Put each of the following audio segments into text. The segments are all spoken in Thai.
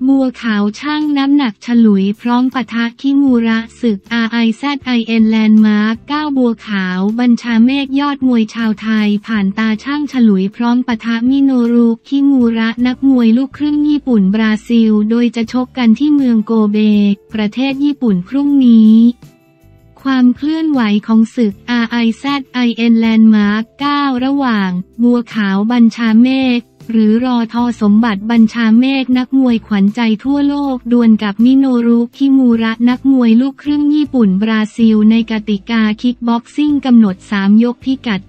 บัวขาวชั่งน้ำหนักฉลุยพร้อมปะทะคิมูระศึก RIZIN แลนด์มาร์ค 9 บัวขาวบัญชาเมฆยอดมวยชาวไทยผ่านตาช่างฉลุยพร้อมปะทะมิโนรุคิมูระนักมวยลูกครึ่งญี่ปุ่นบราซิลโดยจะชกกันที่เมืองโกเบประเทศญี่ปุ่นพรุ่งนี้ความเคลื่อนไหวของศึก RIZIN แลนด์มาร์ค 9 ระหว่างบัวขาวบัญชาเมฆหรือรอทอสมบัติบัญชาเมฆนักมวยขวัญใจทั่วโลกดวลกับมิโนรุคิมูระนักมวยลูกครึ่งญี่ปุ่นบราซิลในกติกาคิกบ็อกซิ่งกำหนด3ยกพิกัด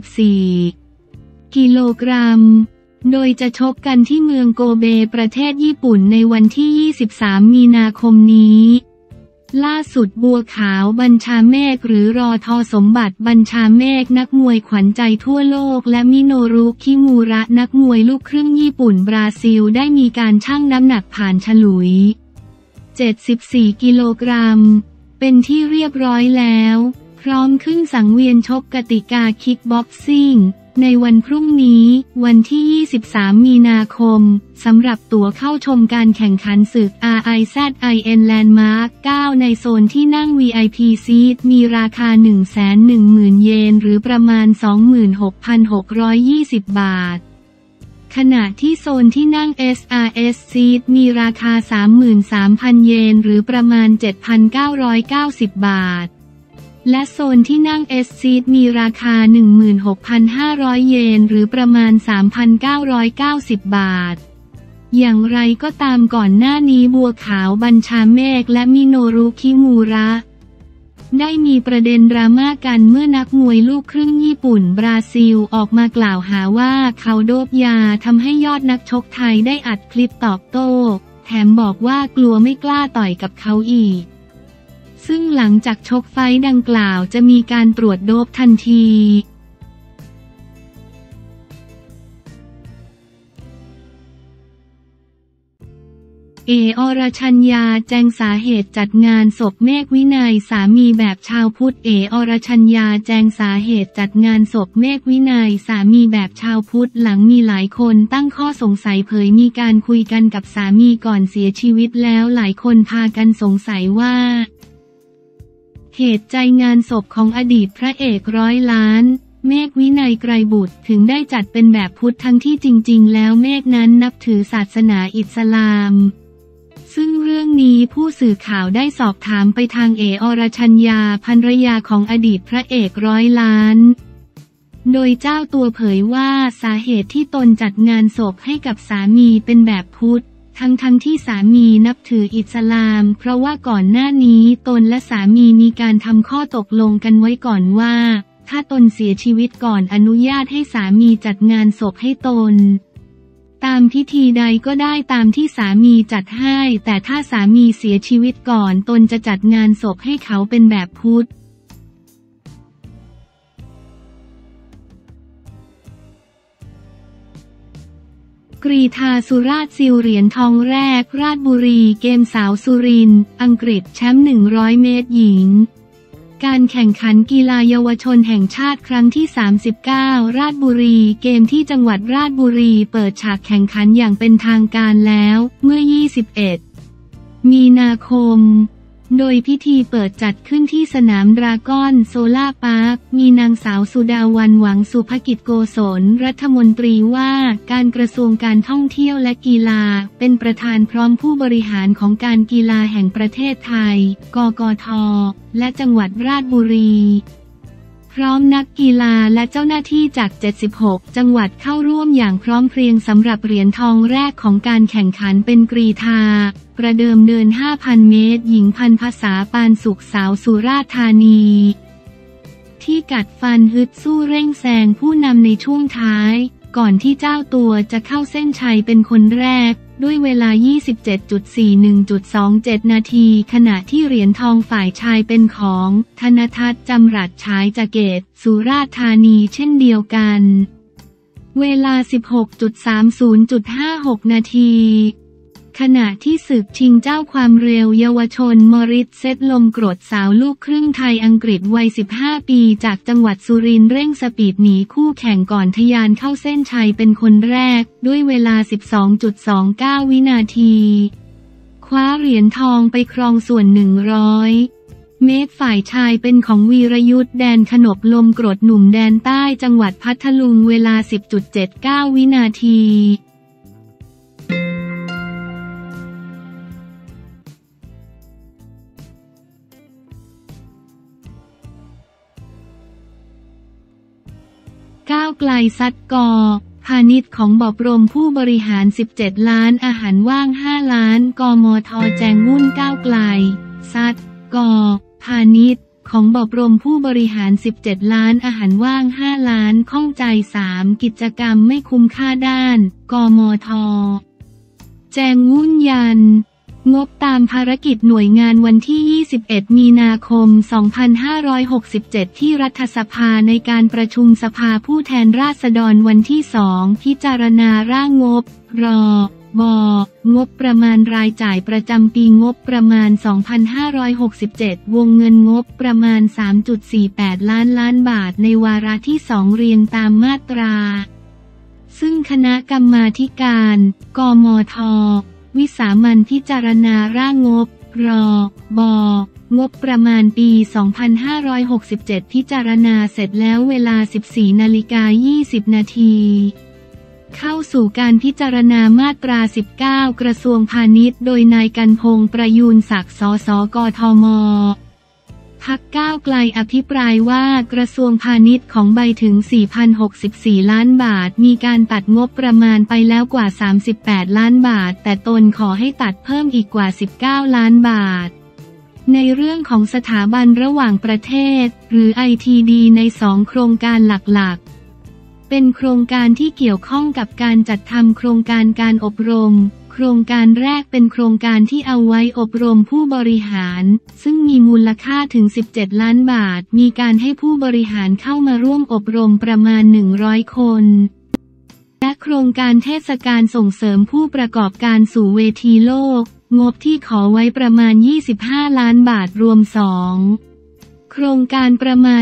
74กิโลกรัมโดยจะชกกันที่เมืองโกเบประเทศญี่ปุ่นในวันที่23มีนาคมนี้ล่าสุดบัวขาวบัญชาเมฆหรือรอทอสมบัติบัญชาเมฆนักมวยขวัญใจทั่วโลกและมิโนรุคิมูระนักมวยลูกครึ่งญี่ปุ่นบราซิลได้มีการชั่งน้ำหนักผ่านฉลุย74กิโลกรัมเป็นที่เรียบร้อยแล้วพร้อมขึ้นสังเวียนชกกติกาคิกบ็อกซิ่งในวันพรุ่งนี้วันที่23มีนาคมสำหรับตั๋วเข้าชมการแข่งขันศึก RIZIN แลนด์มาร์ค 9 ในโซนที่นั่ง VIP ซีทมีราคา 110,000 เยนหรือประมาณ 26,620 บาทขณะที่โซนที่นั่ง SRS ซีทมีราคา 33,000 เยนหรือประมาณ 7,990 บาทและโซนที่นั่ง S ซีทมีราคา 16,500 เยนหรือประมาณ 3,990 บาทอย่างไรก็ตามก่อนหน้านี้บัวขาวบัญชาเมฆและมิโนรุคิมูระได้มีประเด็นดราม่ากันเมื่อนักมวยลูกครึ่งญี่ปุ่นบราซิลออกมากล่าวหาว่าเขาโดปยาทำให้ยอดนักชกไทยได้อัดคลิปตอบโต้แถมบอกว่ากลัวไม่กล้าต่อยกับเขาอีกซึ่งหลังจากชกไฟท์ดังกล่าวจะมีการตรวจโดปทันทีอรชัญญาแจ้งสาเหตุจัดงานศพเมฆวินัยสามีแบบชาวพุทธอรชัญญาแจ้งสาเหตุจัดงานศพเมฆวินัยสามีแบบชาวพุทธหลังมีหลายคนตั้งข้อสงสัยเผยมีการคุยกันกับสามีก่อนเสียชีวิตแล้วหลายคนพากันสงสัยว่าเหตุใจงานศพของอดีตพระเอก100 ล้านเมฆวินัยไกรบุตรถึงได้จัดเป็นแบบพุทธทั้งที่จริงๆแล้วเมฆนั้นนับถือศาสนาอิสลามซึ่งเรื่องนี้ผู้สื่อข่าวได้สอบถามไปทางอรชัญญาภรรยาของอดีตพระเอก100 ล้านโดยเจ้าตัวเผยว่าสาเหตุที่ตนจัดงานศพให้กับสามีเป็นแบบพุทธทั้งที่สามีนับถืออิสลามเพราะว่าก่อนหน้านี้ตนและสามีมีการทำข้อตกลงกันไว้ก่อนว่าถ้าตนเสียชีวิตก่อนอนุญาตให้สามีจัดงานศพให้ตนตามพิธีใดก็ได้ตามที่สามีจัดให้แต่ถ้าสามีเสียชีวิตก่อนตนจะจัดงานศพให้เขาเป็นแบบพุทธกรีฑาสุราษฎร์ซิลเหรียญทองแรกราชบุรีเกมสาวสุรินทร์อังกฤษแชมป์100 เมตรหญิงการแข่งขันกีฬาเยาวชนแห่งชาติครั้งที่39ราชบุรีเกมที่จังหวัดราชบุรีเปิดฉากแข่งขันอย่างเป็นทางการแล้วเมื่อ21มีนาคมโดยพิธีเปิดจัดขึ้นที่สนามดราก้อนโซล่าพาร์คมีนางสาวสุดาวันหวังสุภกิจโกศลรัฐมนตรีว่าการกระทรวงการท่องเที่ยวและกีฬาเป็นประธานพร้อมผู้บริหารของการกีฬาแห่งประเทศไทยกกท.และจังหวัดราชบุรีพร้อมนักกีฬาและเจ้าหน้าที่จาก76จังหวัดเข้าร่วมอย่างพร้อมเพรียงสำหรับเหรียญทองแรกของการแข่งขันเป็นกรีฑาประเดิมเดิน 5,000 เมตรหญิงพันภาษาปานสุขสาวสุราษฎร์ธานีที่กัดฟันฮึดสู้เร่งแซงผู้นำในช่วงท้ายก่อนที่เจ้าตัวจะเข้าเส้นชัยเป็นคนแรกด้วยเวลา 27.41.27 นาทีขณะที่เหรียญทองฝ่ายชายเป็นของธนทัศน์จำรัดฉายจากเกตสุราษฎร์ธานีเช่นเดียวกันเวลา 16.30.56 นาทีขณะที่ศึกชิงเจ้าความเร็วเยาวชนมอริสเซตลมกรดสาวลูกครึ่งไทยอังกฤษวัย15 ปีจากจังหวัดสุรินทร์เร่งสปีดหนีคู่แข่งก่อนทะยานเข้าเส้นชัยเป็นคนแรกด้วยเวลา 12.29 วินาทีคว้าเหรียญทองไปครองส่วน 100 เมตรฝ่ายชายเป็นของวีรยุทธแดนขนบลมกรดหนุ่มแดนใต้จังหวัดพัทลุงเวลา 10.79 วินาทีก้าวไกลซัดกพาณิชย์ของบอบรมผู้บริหาร17ล้านอาหารว่าง5ล้านกมท.แจงวุ่นก้าวไกลซัดกพาณิชย์ของบอบรมผู้บริหาร17ล้านอาหารว่าง5ล้านข้องใจ3กิจกรรมไม่คุ้มค่าด้านกมท.แจงวุ่นยันงบตามภารกิจหน่วยงานวันที่ 21 มีนาคม 2567 ที่รัฐสภาในการประชุมสภาผู้แทนราษฎรวันที่ 2 พิจารณาร่างงบงบประมาณรายจ่ายประจำปีงบประมาณ 2567 วงเงินงบประมาณ 3.48 ล้านบาทในวาระที่ 2 เรียงตามมาตราซึ่งคณะกรรมาธิการกมท.วิสามัญพิจารณาร่างงบงบประมาณปี 2567 พิจารณาเสร็จแล้วเวลา 14:20 นาทีเข้าสู่การพิจารณามาตรา 19 กระทรวงพาณิชย์โดยนายกันพงษ์ประยูรศักดิ์ สส.กทม.พรรคก้าวไกลอภิปรายว่ากระทรวงพาณิชย์ของใบถึง 4,064 ล้านบาทมีการตัดงบประมาณไปแล้วกว่า 38 ล้านบาทแต่ตนขอให้ตัดเพิ่มอีกกว่า 19 ล้านบาทในเรื่องของสถาบันระหว่างประเทศหรือ ITD ใน2โครงการหลักๆเป็นโครงการที่เกี่ยวข้องกับการจัดทำโครงการการอบรมโครงการแรกเป็นโครงการที่เอาไว้อบรมผู้บริหารซึ่งมีมูลค่าถึง17ล้านบาทมีการให้ผู้บริหารเข้ามาร่วมอบรมประมาณ100คนและโครงการเทศกาลส่งเสริมผู้ประกอบการสู่เวทีโลกงบที่ขอไว้ประมาณ25ล้านบาทรวม2โครงการประมาณ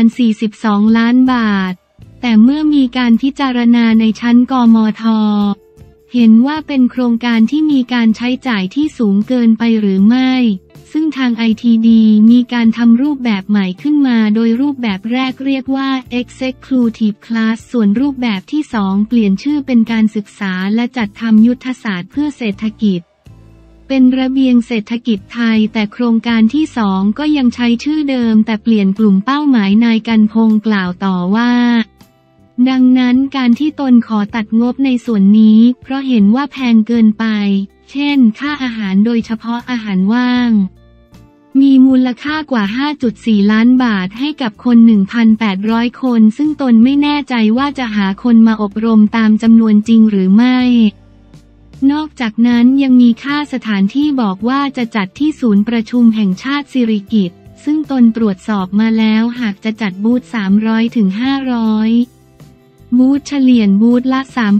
42ล้านบาทแต่เมื่อมีการพิจารณาในชั้นกมท.เห็นว่าเป็นโครงการที่มีการใช้จ่ายที่สูงเกินไปหรือไม่ซึ่งทาง ITD มีการทำรูปแบบใหม่ขึ้นมาโดยรูปแบบแรกเรียกว่า Executive Class ส่วนรูปแบบที่2เปลี่ยนชื่อเป็นการศึกษาและจัดทำยุทธศาสตร์เพื่อเศรษฐกิจเป็นระเบียงเศรษฐกิจไทยแต่โครงการที่2ก็ยังใช้ชื่อเดิมแต่เปลี่ยนกลุ่มเป้าหมายนายกันพงษ์กล่าวต่อว่าดังนั้นการที่ตนขอตัดงบในส่วนนี้เพราะเห็นว่าแพงเกินไปเช่นค่าอาหารโดยเฉพาะอาหารว่างมีมูลค่ากว่า 5.4 ล้านบาทให้กับคน 1,800 คนซึ่งตนไม่แน่ใจว่าจะหาคนมาอบรมตามจำนวนจริงหรือไม่นอกจากนั้นยังมีค่าสถานที่บอกว่าจะจัดที่ศูนย์ประชุมแห่งชาติสิริกิติ์ซึ่งตนตรวจสอบมาแล้วหากจะจัดบูธ 300 ถึง 500บูธเฉลี่ยบูธละ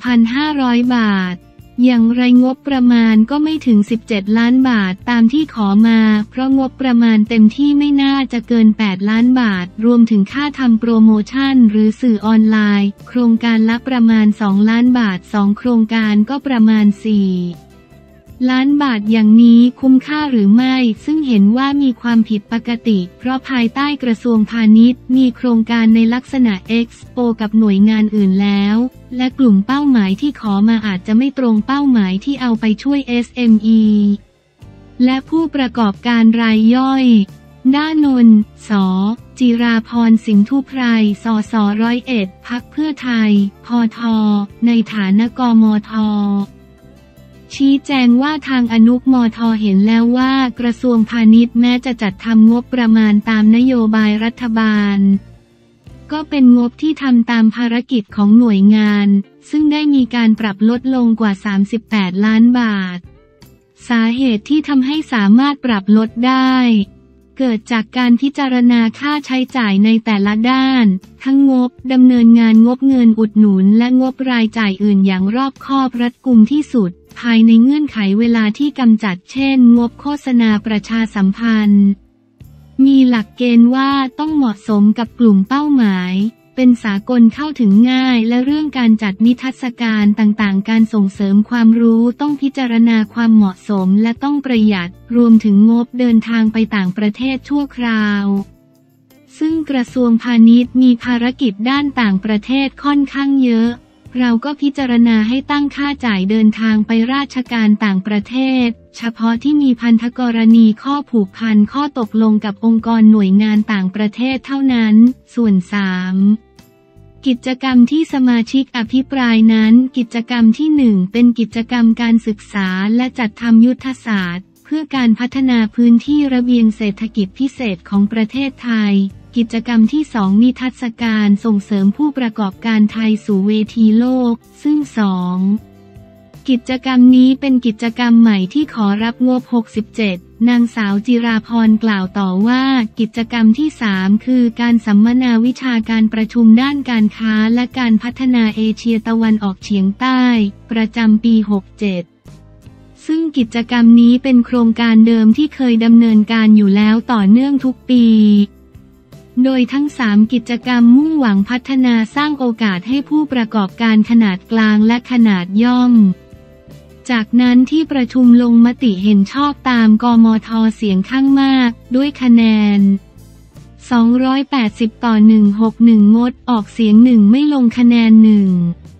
3,500 บาทอย่างไรงบประมาณก็ไม่ถึง17ล้านบาทตามที่ขอมาเพราะงบประมาณเต็มที่ไม่น่าจะเกิน8ล้านบาทรวมถึงค่าทำโปรโมชั่นหรือสื่อออนไลน์โครงการละประมาณ2ล้านบาท2โครงการก็ประมาณ4ล้านบาทอย่างนี้คุ้มค่าหรือไม่ซึ่งเห็นว่ามีความผิดปกติเพราะภายใต้กระทรวงพาณิชย์มีโครงการในลักษณะเอ็กซ์โปกับหน่วยงานอื่นแล้วและกลุ่มเป้าหมายที่ขอมาอาจจะไม่ตรงเป้าหมายที่เอาไปช่วย SME และผู้ประกอบการรายย่อยด้านนนท์ส.จิราพรสิงห์ทุไพรสส101พรรคเพื่อไทยพท.ในฐานะกมท.ชี้แจงว่าทางอนุมท.เห็นแล้วว่ากระทรวงพาณิชย์แม้จะจัดทำงบประมาณตามนโยบายรัฐบาลก็เป็นงบที่ทำตามภารกิจของหน่วยงานซึ่งได้มีการปรับลดลงกว่า38ล้านบาทสาเหตุที่ทำให้สามารถปรับลดได้เกิดจากการพิจารณาค่าใช้จ่ายในแต่ละด้านทั้งงบดำเนินงานงบเงินอุดหนุนและงบรายจ่ายอื่นอย่างรอบคอบรัดกุมที่สุดภายในเงื่อนไขเวลาที่กำจัดเช่นงบโฆษณาประชาสัมพันธ์มีหลักเกณฑ์ว่าต้องเหมาะสมกับกลุ่มเป้าหมายเป็นสากลเข้าถึงง่ายและเรื่องการจัดนิทรรศการต่างๆการส่งเสริมความรู้ต้องพิจารณาความเหมาะสมและต้องประหยัดรวมถึงงบเดินทางไปต่างประเทศชั่วคราวซึ่งกระทรวงพาณิชย์มีภารกิจด้านต่างประเทศค่อนข้างเยอะเราก็พิจารณาให้ตั้งค่าจ่ายเดินทางไปราชการต่างประเทศเฉพาะที่มีพันธกรณีข้อผูกพันข้อตกลงกับองค์กรหน่วยงานต่างประเทศเท่านั้น ส่วน 3. กิจกรรมที่สมาชิกอภิปรายนั้นกิจกรรมที่ 1 เป็นกิจกรรมการศึกษาและจัดทำยุทธศาสตร์เพื่อการพัฒนาพื้นที่ระเบียงเศรษฐกิจพิเศษของประเทศไทยกิจกรรมที่ 2 นิทรรศการส่งเสริมผู้ประกอบการไทยสู่เวทีโลกซึ่ง 2 กิจกรรมนี้เป็นกิจกรรมใหม่ที่ขอรับงบ 67 นางสาวจิราพรกล่าวต่อว่ากิจกรรมที่ 3 คือการสัมมนาวิชาการประชุมด้านการค้าและการพัฒนาเอเชียตะวันออกเฉียงใต้ประจำปี 67 ซึ่งกิจกรรมนี้เป็นโครงการเดิมที่เคยดำเนินการอยู่แล้วต่อเนื่องทุกปีโดยทั้ง 3 กิจกรรมมุ่งหวังพัฒนาสร้างโอกาสให้ผู้ประกอบการขนาดกลางและขนาดย่อมจากนั้นที่ประชุมลงมติเห็นชอบตามกมท.เสียงข้างมากด้วยคะแนน280 ต่อ 161 งดออกเสียง 1 ไม่ลงคะแนน 1